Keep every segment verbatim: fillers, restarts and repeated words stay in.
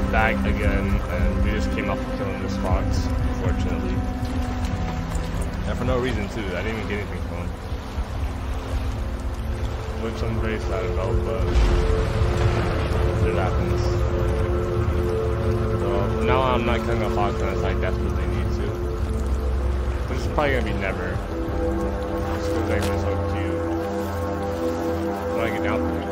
we're back again, and we just came off of killing this fox, unfortunately. And for no reason, too. I didn't even get anything from him. Which I'm very sad about, but it happens. So now I'm not killing a fox unless I desperately need to. But it's probably gonna be never. Just because they're so cute. When I get down to it.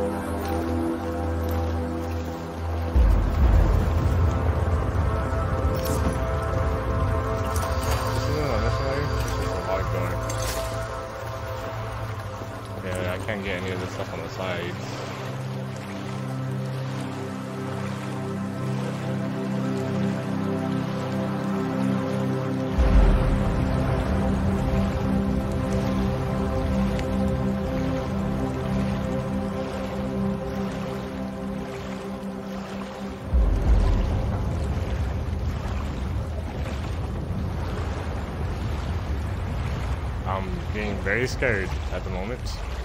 Can't get any of this stuff on the sides. I'm getting very scared at the moment.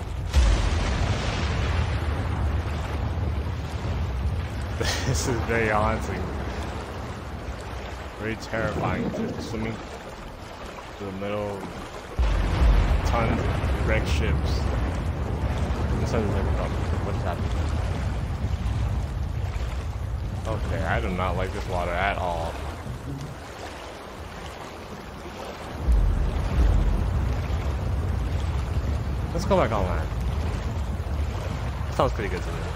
This is very haunting, very terrifying. Just swimming through the middle of tons of wrecked ships. This is like, what's happening? Okay, I do not like this water at all. Let's go back online. Sounds pretty good to me.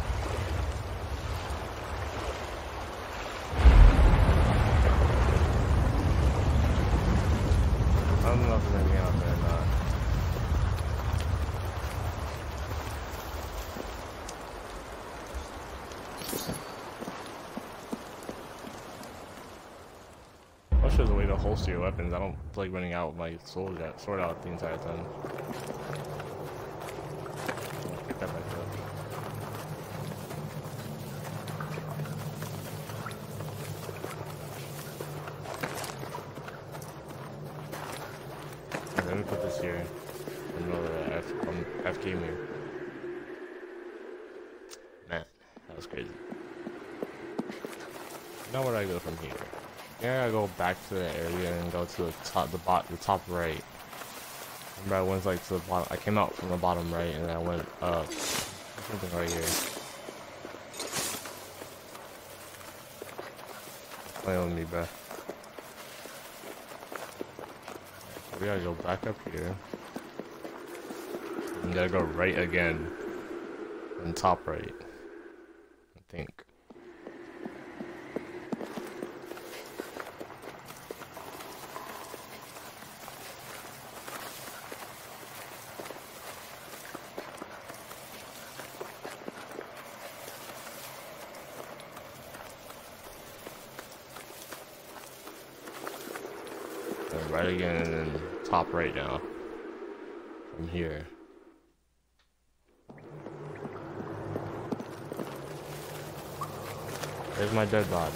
I don't know if there's anything out there or not. I'll show the way to holster your weapons. I don't feel like running out with my sword out, sword out the entire time. I'll pick that back up. Let me put this here. Another F, um, F K mirror. Man, that was crazy. Now where do I go from here? Yeah, I go back to the area and go to the top, the bot, the top right. Remember, I went like to the bottom. I came out from the bottom right, and then I went up. There's something right here. Play with me, bruh. We gotta go back up here. We gotta go right again. And top right. I think. And right again and then top right now. From here. There's my dead body.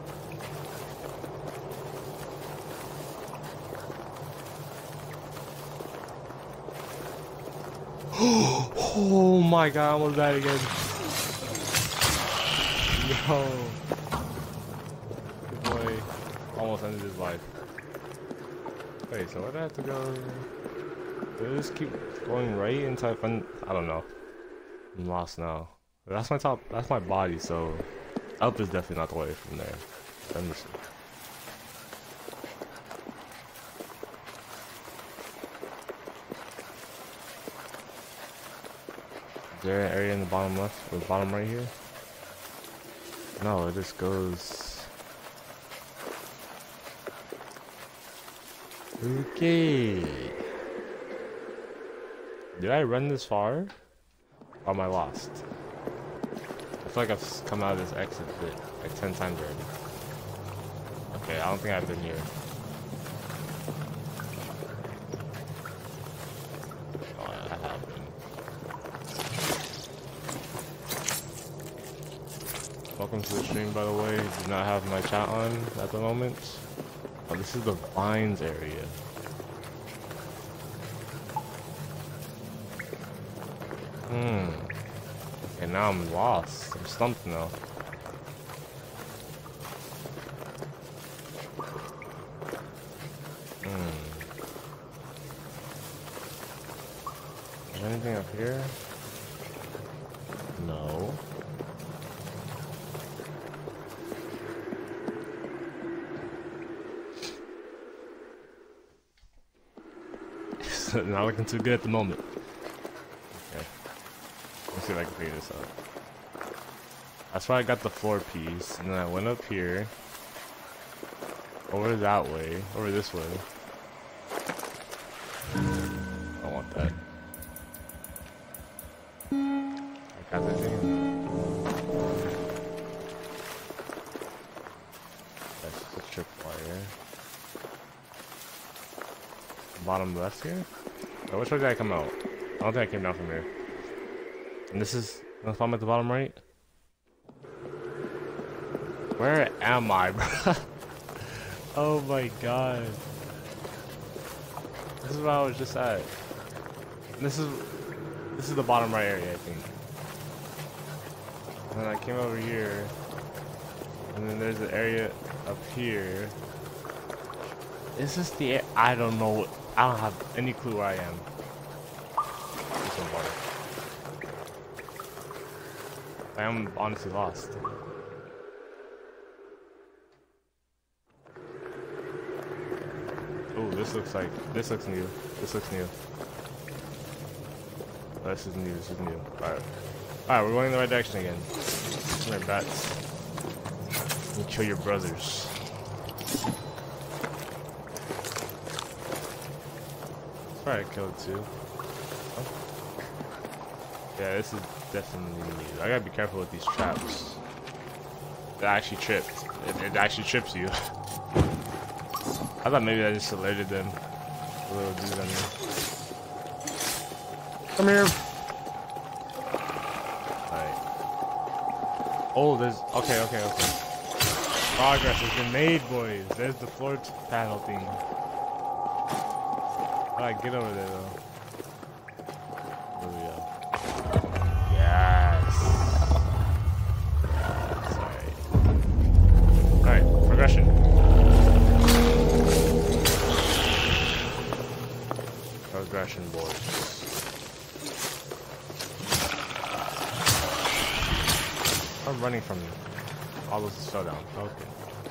Oh my god, I almost died again. Yo. Good boy almost ended his life. Wait, so where do I have to go? Do I just keep going right until I find... I don't know. I'm lost now. That's my top... That's my body, so... Up is definitely not the way from there. Let me see. Is there an area in the bottom left? Or the bottom right here? No, it just goes... Okay. Did I run this far? Or am I lost? I feel like I've come out of this exit bit like ten times already. Okay, I don't think I've been here. Oh, I have been. Welcome to the stream, by the way. Do not have my chat on at the moment. Oh, this is the vines area. Hmm. Okay, now I'm lost. I'm stumped now. anything up here? No. Not looking too good at the moment. Okay. Let's see if I can figure this out. That's why I got the floor piece, and then I went up here. Over that way. Over this way. I don't want that. I got the thing. That's just a tripwire. Bottom left here? Oh, which way did I come out? I don't think I came down from here. And this is, if I'm at the bottom right? Where am I, bro? Oh my god. This is where I was just at. This is, this is the bottom right area, I think. And then I came over here. And then there's an area up here. Is this the, I don't know. I don't have any clue where I am. There's some water. I am honestly lost. Oh, this looks like, this looks new. This looks new. Oh, this is new, this is new. Alright. Alright, we're going in the right direction again. Come here, bats. You kill your brothers. Probably killed two. Oh. Yeah, this is definitely new. I gotta be careful with these traps. It actually tripped. It, it actually trips you. I thought maybe I just alerted them. The little dude on here. Come here. Alright. Oh, there's. Okay, okay, okay. Progress has been made, boys. There's the floor panel thing. Alright, get over there though. There we go. Yes. Yes, alright. Alright, progression. Progression, boys. I'm running from all those showdown. Okay.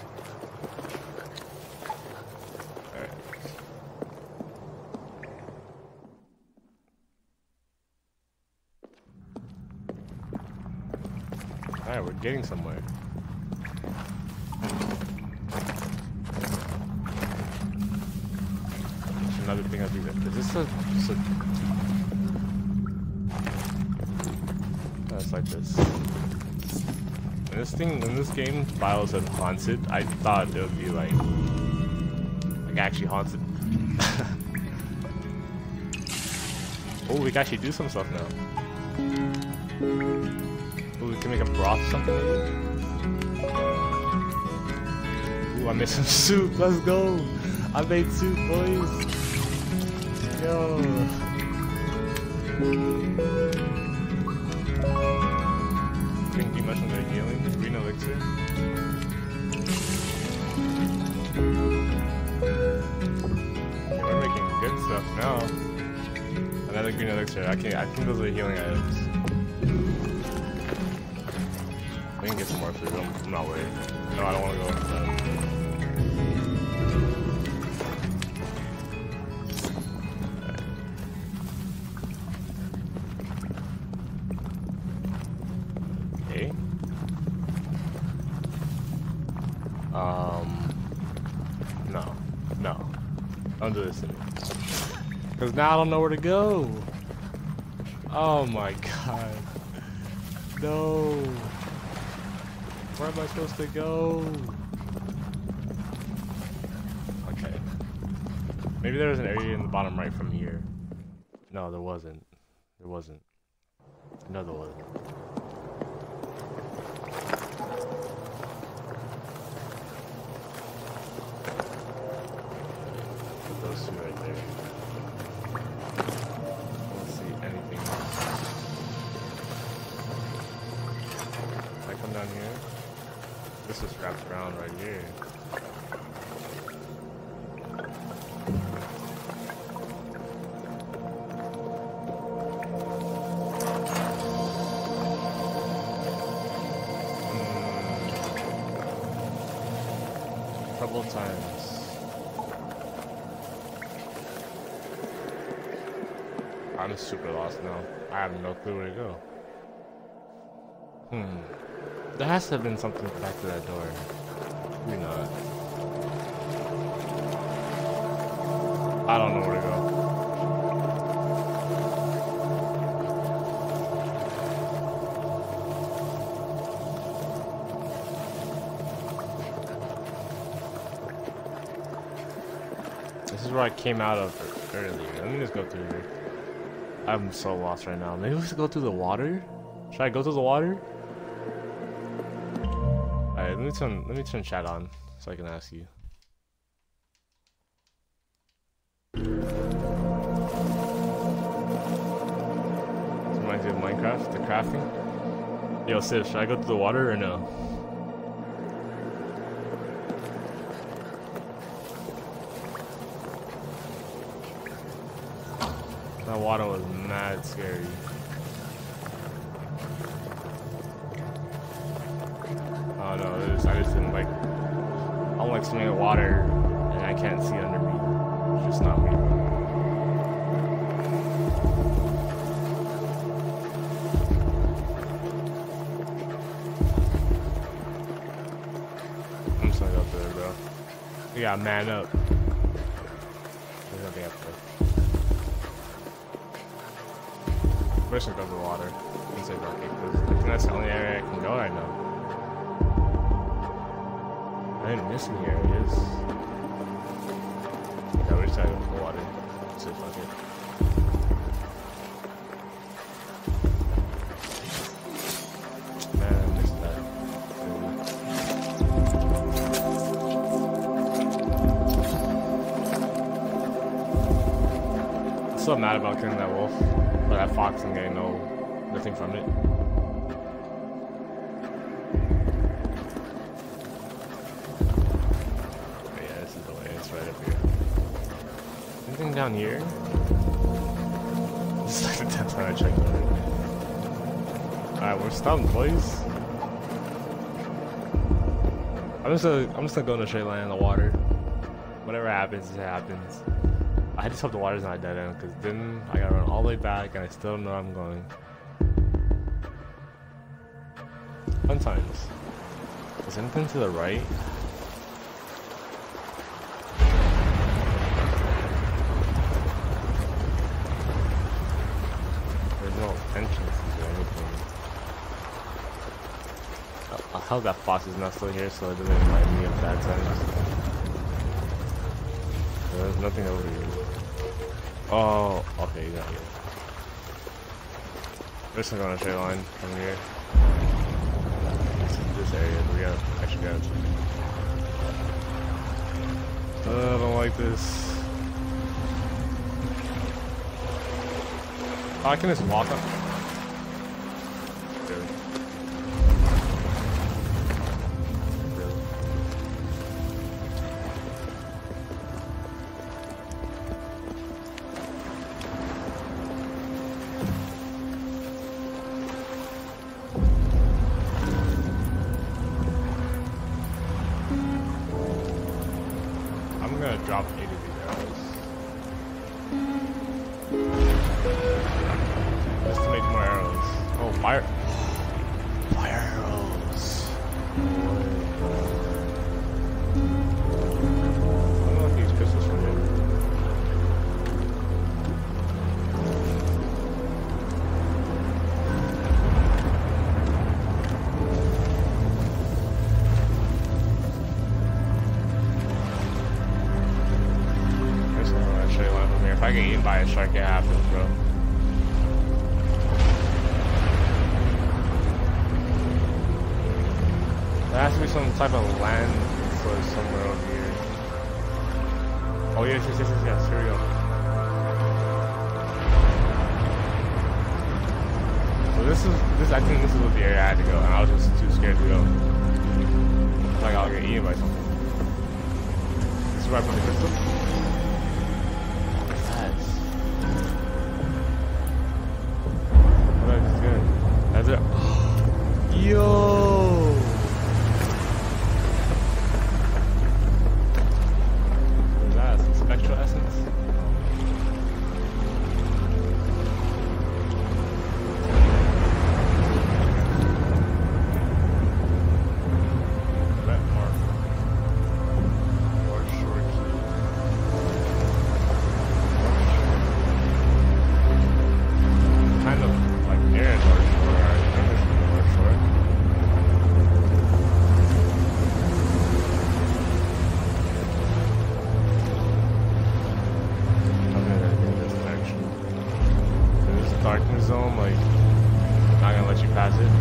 Alright, we're getting somewhere. There's another thing I do that. Is this a, just a... That's like this. When this thing, when this game file said haunted, I thought it would be like, like actually haunted. Oh, we can actually do some stuff now. Ooh, we can make a broth or something maybe? Ooh, I made some soup. Let's go. I made soup, boys. Yo. Drinking mushrooms are healing. Green elixir. Okay, we're making good stuff now. Another green elixir. I can I think those are healing items. We can get some more food. I'm, I'm not worried. No, I don't want to go inside. Okay. Um. No. No. Don't do this to me. Because now I don't know where to go. Oh my god. No. Where am I supposed to go? Okay. Maybe there was an area in the bottom right from here. No, there wasn't. There wasn't. No, there wasn't. Put those two right there. Let's see anything else. Can I come down here? This just wraps around right here. several times. I'm super lost now. I have no clue where to go. Hmm. There has to have been something back to that door. Maybe not. I don't know where to go. This is where I came out of earlier. Let me just go through here. I'm so lost right now. Maybe we should go through the water? Should I go through the water? Alright, let me turn let me turn chat on so I can ask you. This reminds me of Minecraft, the crafting. Yo sis, should I go through the water or no? That water was mad scary. Oh no, it was, I just didn't like. I don't like swimming in water and I can't see under me. It's just not me. I'm just gonna go up there, bro. We gotta man up. There's nothing up there. I'm just gonna go to the water. It's like, okay, because I think that's the only area I can go right now. I didn't miss any areas. Yeah, we're just gotta go to the water. So fuck it. Man, I missed that. I'm so mad about killing that wolf. But that fox and getting no nothing from it. But yeah, this is the way. It's right up here. Anything down here? This is like the tenth time I checked it. Alright, we're stumped, boys. I'm just gonna I'm just gonna go in a straight line in the water. Whatever happens, it happens. I just hope the water's not dead end, because then I gotta run all the way back and I still don't know where I'm going. Fun times. Is anything to the right? There's no entrances or anything. I, I hope that fox is not still here so it doesn't remind me of bad times. There's nothing over here. Oh, okay, you got it. We're just gonna go on a straight line from here. This is this area. We got actually got. Uh, I don't like this. Oh, I can just walk up. Really? Really? I'm gonna drop eight of these arrows. Just to make more arrows. Oh, fire! Fire arrows! I don't know if these crystals from here. If I get eaten by a shark, it happens, bro. There has to be some type of land source somewhere over here. Oh yes, yes, yes, yes, yes. Here we go. So this is this. I think this is what the area I had to go, and I was just too scared to go. It's like I'll get eaten by something. This is where I put the crystal. That's it. Yo! pass it.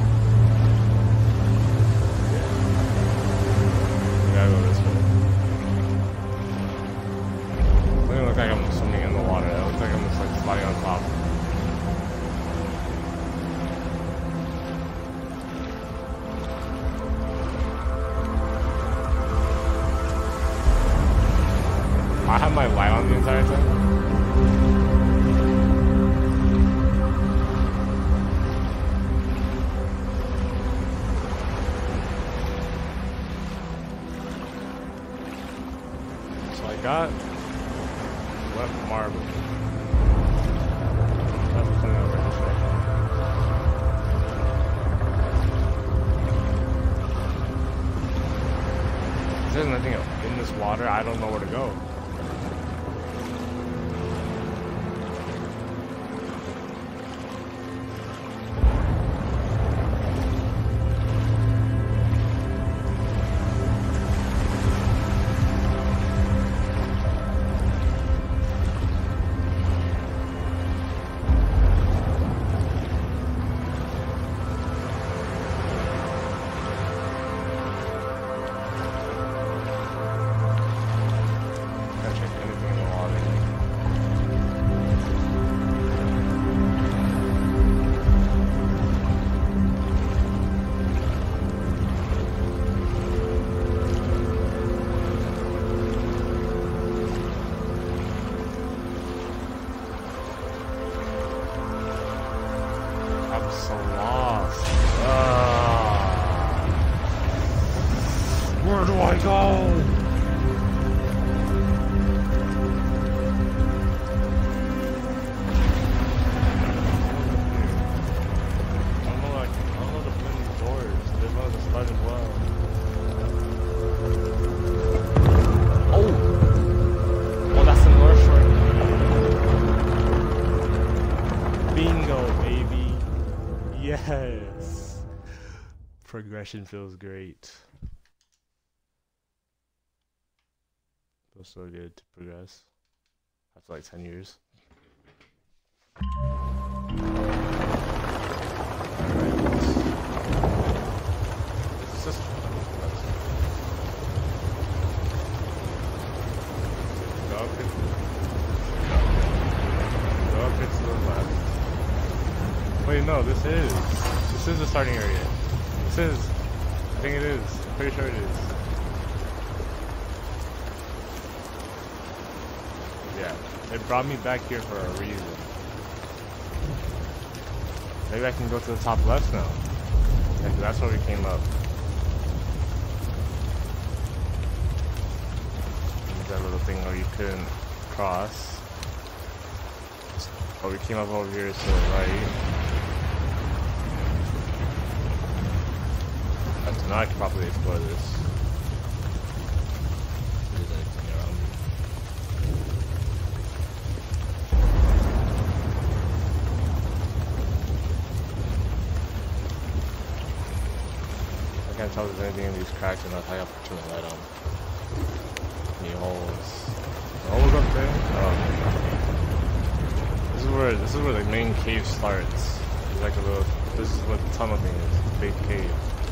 Yeah. We gotta go this way. It doesn't look like I'm swimming in the water. It looks like I'm just like sliding on top. I have my light on the entire time. So I got wet marble. That's coming over this way. If there's nothing in this water, I don't know where to go. Yes! Progression feels great. Feels so good to progress after like ten years. Alright, this is just... Go up it. Go up it to the left. Wait, no, this is. This is the starting area. This is. I think it is. I'm pretty sure it is. Yeah. It brought me back here for a reason. Maybe I can go to the top left now. Yeah, 'cause that's where we came up. There's that little thing where you couldn't cross. But we came up over here to the right. So now I can probably explore this. There's anything around me. I can't tell if there's anything in these cracks and that's how I have to turn the light on. Any holes? The holes up there? Oh. This is where this is where the main cave starts. It's like a little. This is what the tunnel thing is. It's a big cave.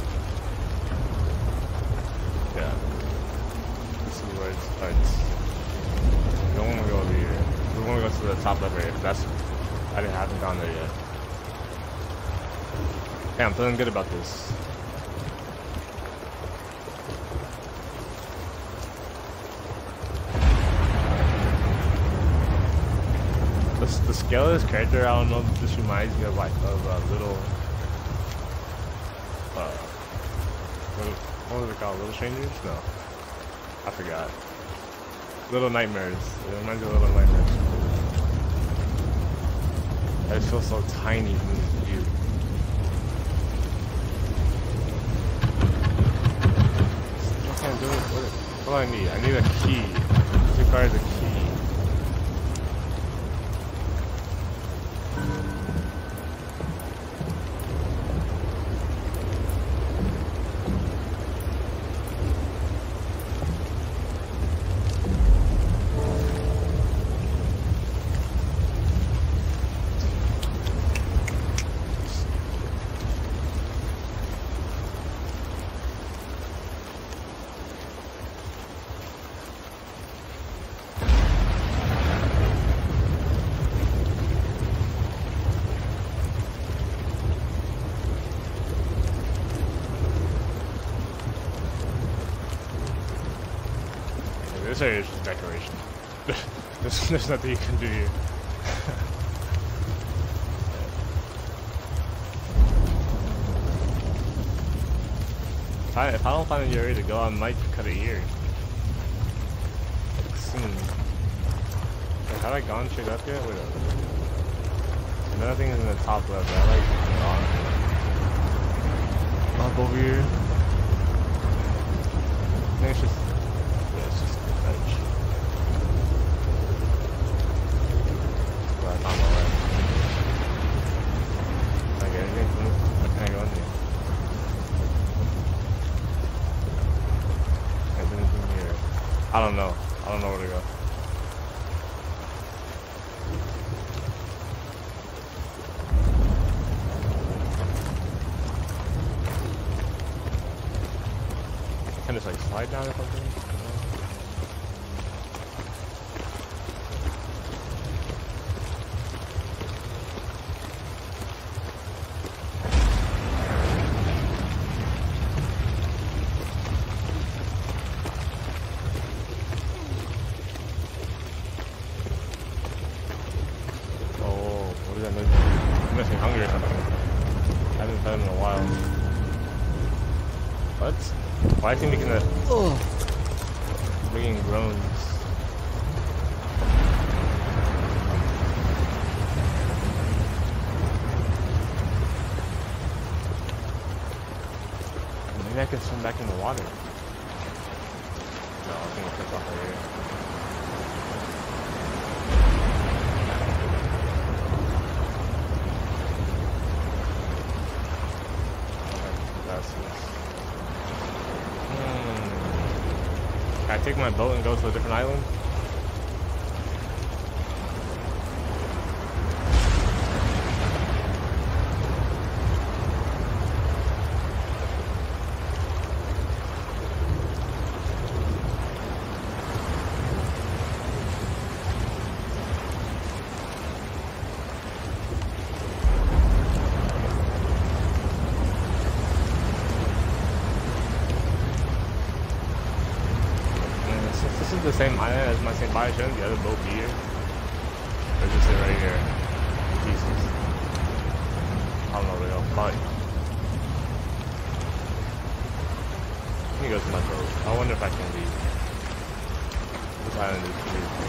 Yeah. This is where it starts. We don't want to go over here. We want to go to the top left area. That's. I didn't haven't gone there yet. Yeah, I'm feeling good about this. The, the scale of this character, I don't know if this reminds me of like of a little, uh, little, what was it called? Little Strangers? No, I forgot. Little Nightmares. It reminds me of Little Nightmares. I just feel so tiny from this view. What can I do? What, what do I need? I need a key. This requires a key. this area is just decoration. there's, there's nothing you can do here. if, I, if I don't find a area to go, I might cut it here. Like, soon. Wait, have I gone straight up yet? Wait up. Nothing is in the top left. I like gone. Up over here. I think it's just, yeah, it's just the edge. Well, I found my way. Can I get anything from this? What can I go in here? Is there anything here? I don't know. I don't know where to go. Can just like slide down or something? Oh, what is that noise? I'm missing hungry or something. I haven't fed him in a while. What? Why is he making that? Oh, making groans. Maybe I can swim back in the water. No, I think I'll click off right here. That's this. Can I take my boat and go to a different island? This is the same island as my Saint Bio. Shouldn't the other boat be here? Or just sit right here? Pieces. I don't know where to go. Probably. Let me go to my boat. I wonder if I can leave. This island is crazy.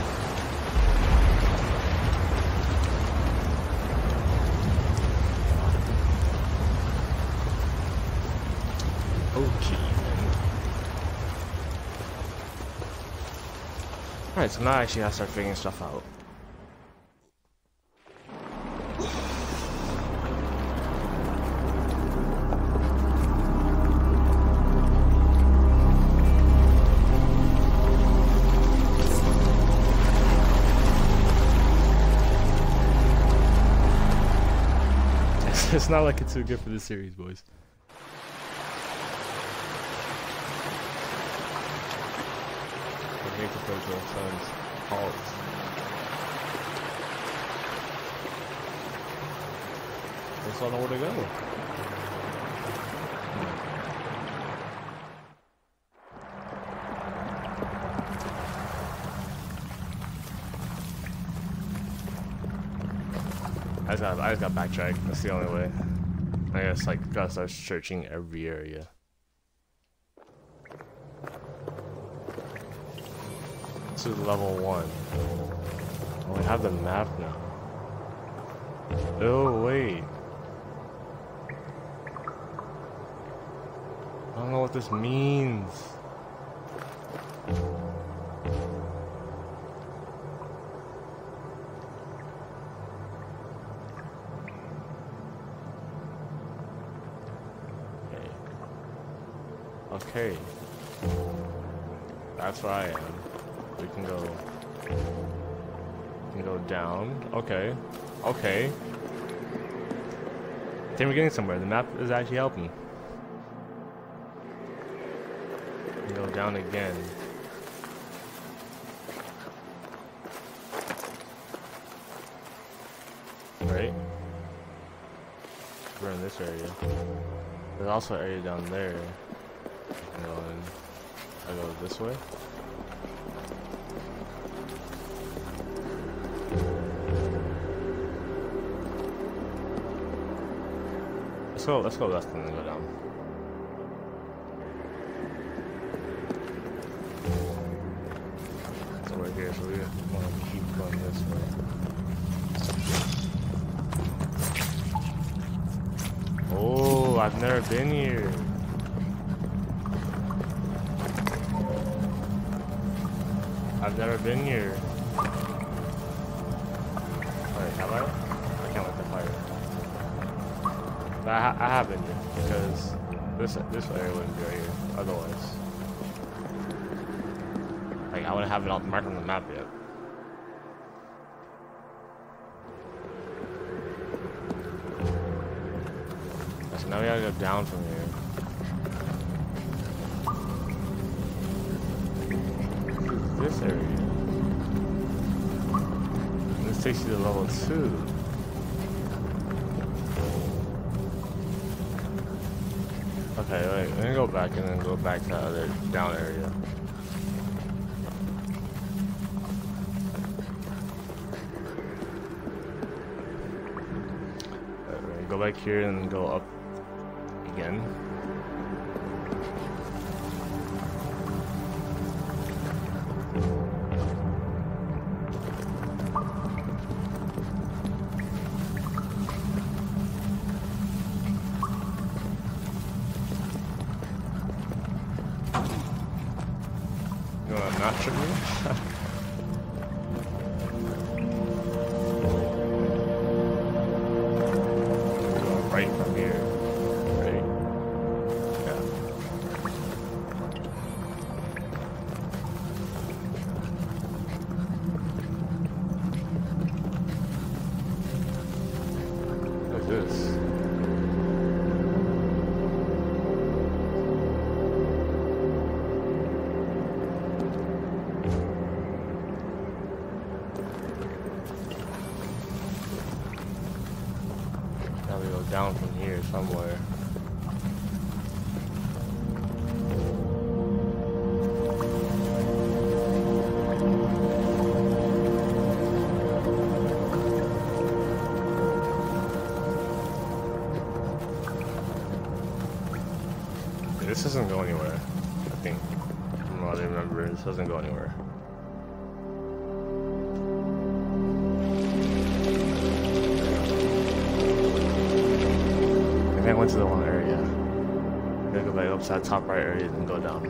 Okay. Alright, so now I actually have to start figuring stuff out. It's not like it's too good for this series, boys. To play the sun's halt. I just don't know where to go. I just got I just got backtrack. That's the only way. I guess like gotta start searching every area. To level one. Oh, we have the map now. Oh wait. I don't know what this means. Okay. Okay. That's where I am. We can go. We can go down. Okay. Okay. I think we're getting somewhere. The map is actually helping. We can go down again. Right? We're in this area. There's also an area down there. And I go this way. Let's go, let's go left and then go down. So we're here, so we want to keep going this way. Oh, I've never been here. I've never been here. Wait, have I? I can't let the fire. But I, ha I have been here because this this area wouldn't be right here otherwise. Like I wouldn't have it on marked on the map yet. So now we gotta go down from here. This area. And this takes you to level two. Okay, wait, let me go back and then go back to the other down area. Wait, go back here and go up again. You wanna not trip me? Right from here. Right? Yeah. Look at this. Now we go down from here somewhere. This doesn't go anywhere, I think. From what I remember, this doesn't go anywhere. I think I went to the wrong area. I gotta go back up to that top right area and go down.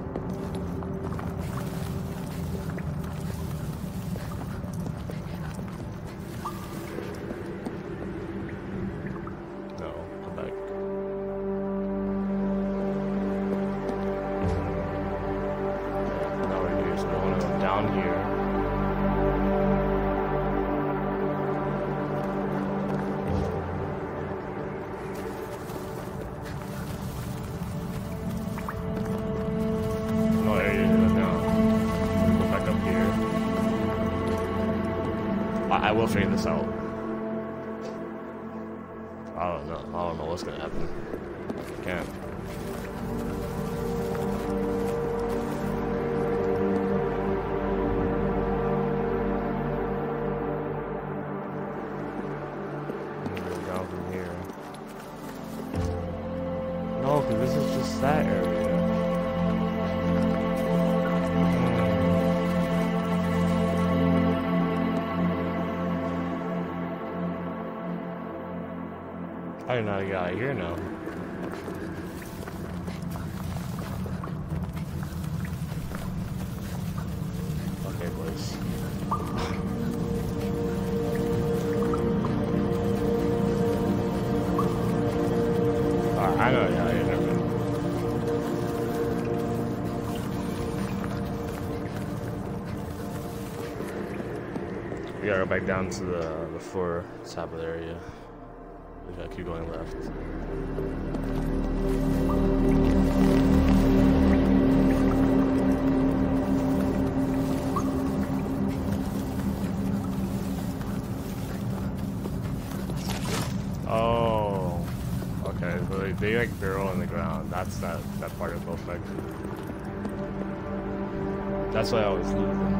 No, go back. Now we're here, so we wanna go down here. I will figure this out. I don't know. I don't know what's gonna happen. I can't. Go down from here. No, because this is just that area. I don't know how to get out of here now. Okay, boys. Alright, I know how to get out of here. Never mind. We gotta go back down to the, the floor top of the area. We gotta keep going left. Oh, okay. So they, they like burrow in the ground. That's that that particle effect. That's why I was losing.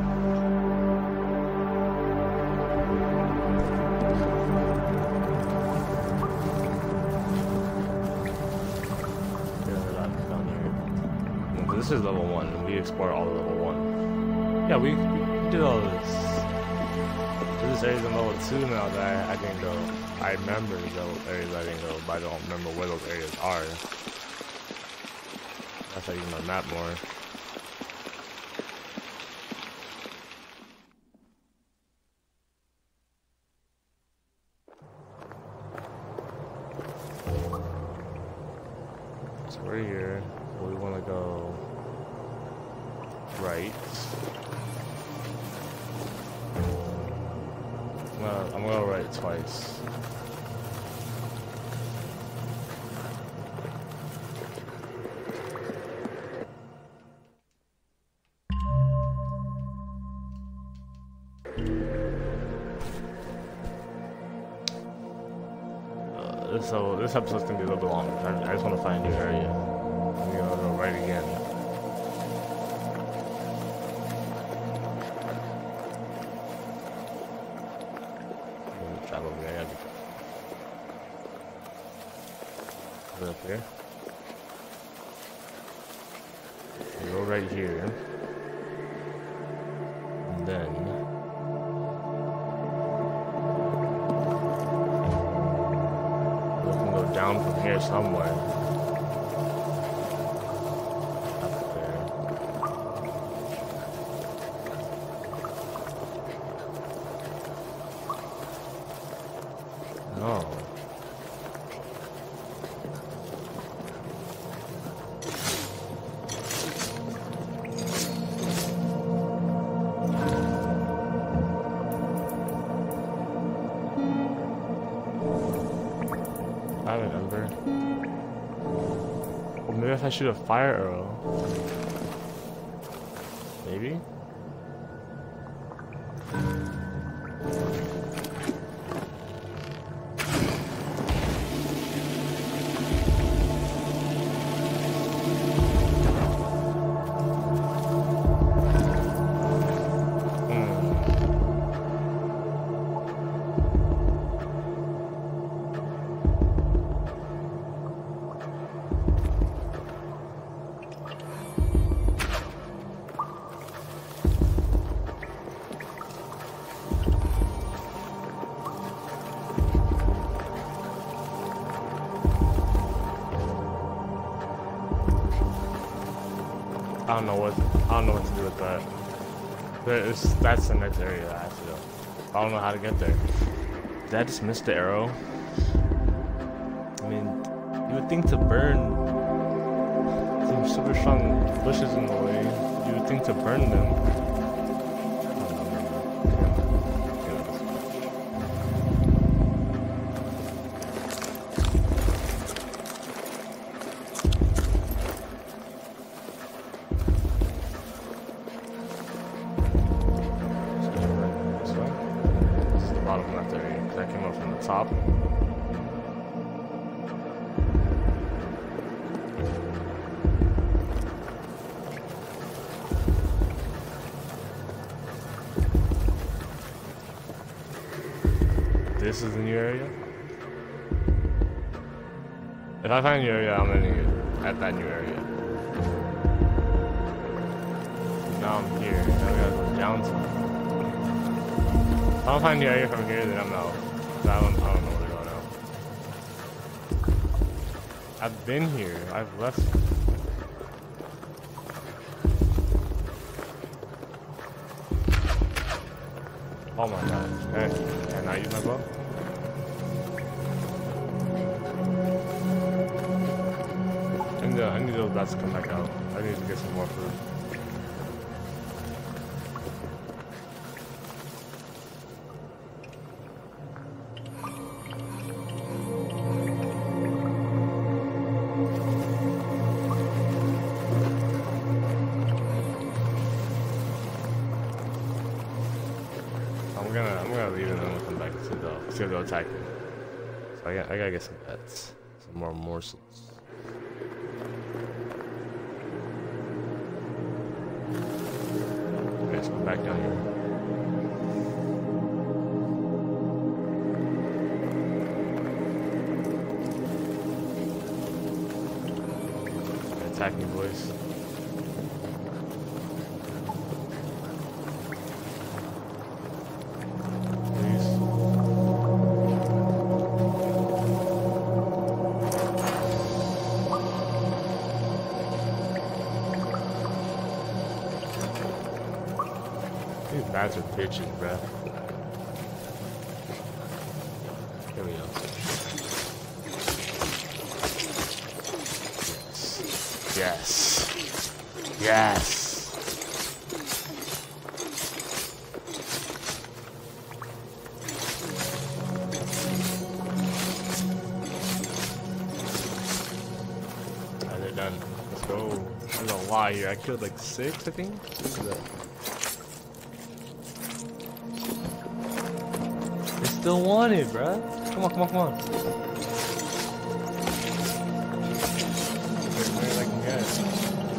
this is level one, and we explored all of level one. Yeah, we, we did all this. So this area's in level two now that I, I didn't go. I remember those areas I didn't go, but I don't remember where those areas are. That's how I use my map more. So we're here. So we want to go right. I'm gonna, I'm gonna go right twice. Uh, so this episode's gonna be a little bit long. I, I just want to find a new area. I'm gonna go right again. Travel there. Put it up here. We go right here. And then we can go down from here somewhere. Up there. No. I remember. Or maybe if I shoot a fire arrow. Maybe? I don't know what I don't know what to do with that. But it's, that's the next area I have to go. I don't know how to get there. Did I just miss the arrow? I mean, you would think to burn some super strong bushes in the way. You would think to burn them. Top. This is the new area. If I find a new area, I'm ending it at that new area. Now I'm here. Now we gotta go down some. If I don't find a new area from here, then I'm out. I don't, I don't know where to go now. I've been here. I've left. Oh my gosh. Can, can I use my bow? I need, I need those bats to come back out. I need to get some more food. I'm gonna, I'm gonna leave it and then we'll come back to the, to the attack. So I got, I gotta get some pets, some more morsels. Okay, let's go back down here. Attack me, boys. Bats are bitches, bruh. Here we go. Yes. Yes. Yes. Alright, they're done. Let's go. There's a lot here. I killed like six, I think. What is that? They still want it, bruh. Come on, come on, come on. Where I can get.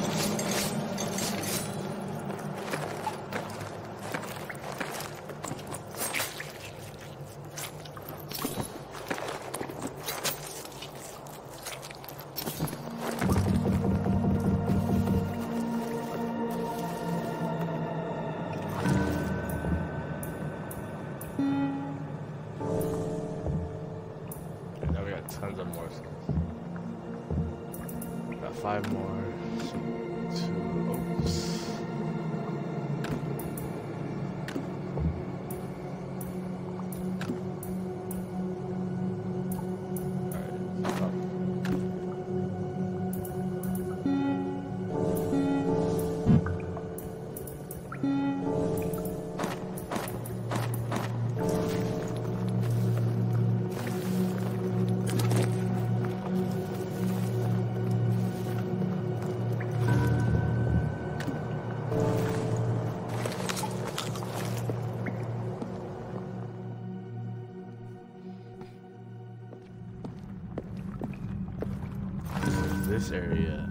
Tons of more stuff. Got five more. Two oaks. This area.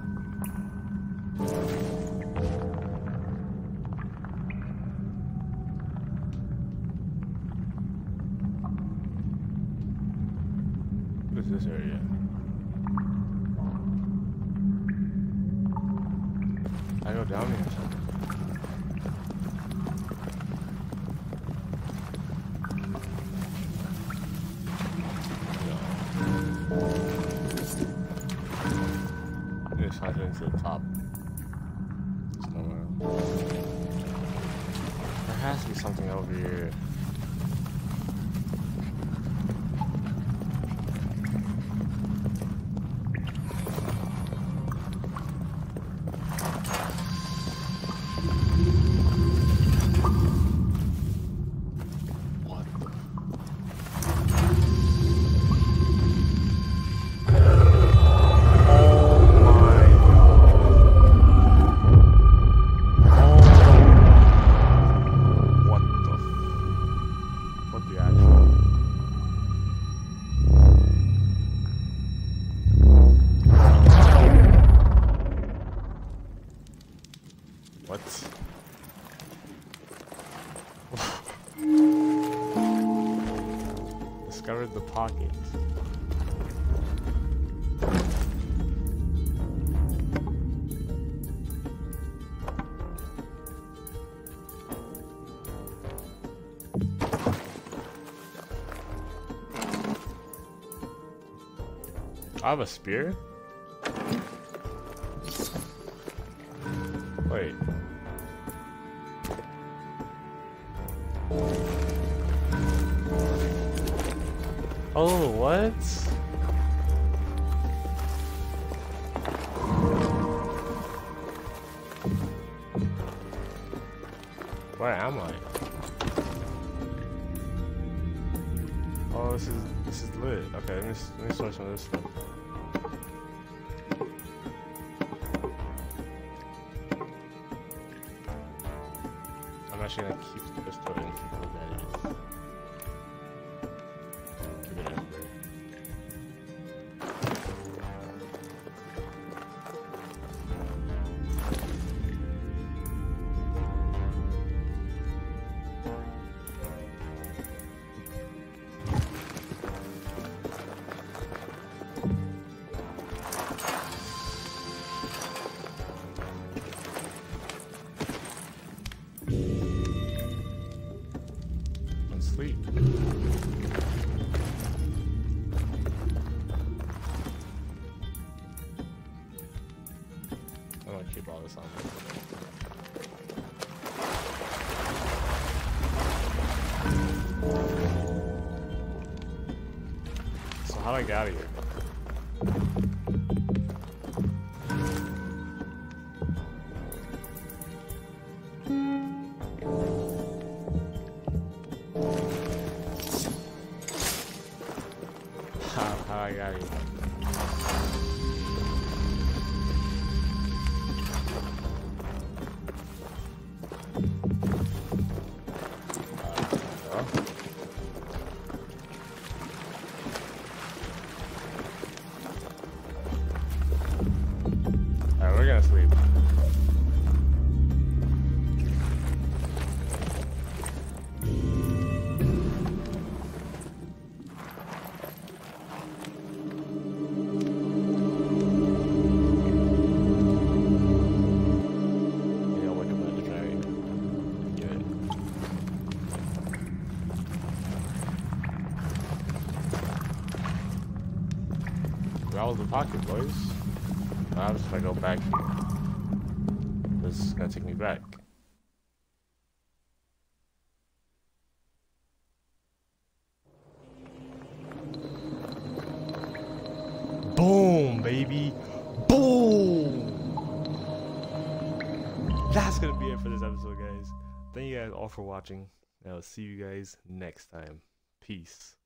What is this area? I go down here or something. This has been to the top. There's nowhere. There has to be something over here. What? Discovered the pocket. I have a spear? Wait. Oh, what? Where am I? Oh, this is this is lit. Okay, let me let me start some of this stuff. I'm actually gonna keep the pistol and keep the bandage. Keep it in there. Sleep. I'm gonna keep all this on. do I get out of here? How, how I got here? Alright, we're gonna sleep. Yeah, I'll wake up at the train. Good. That was the pocket, boys. Now I'm just gonna go back here. This is gonna take me back. Boom, baby. Boom. That's gonna be it for this episode, guys. Thank you guys all for watching. And I'll see you guys next time. Peace.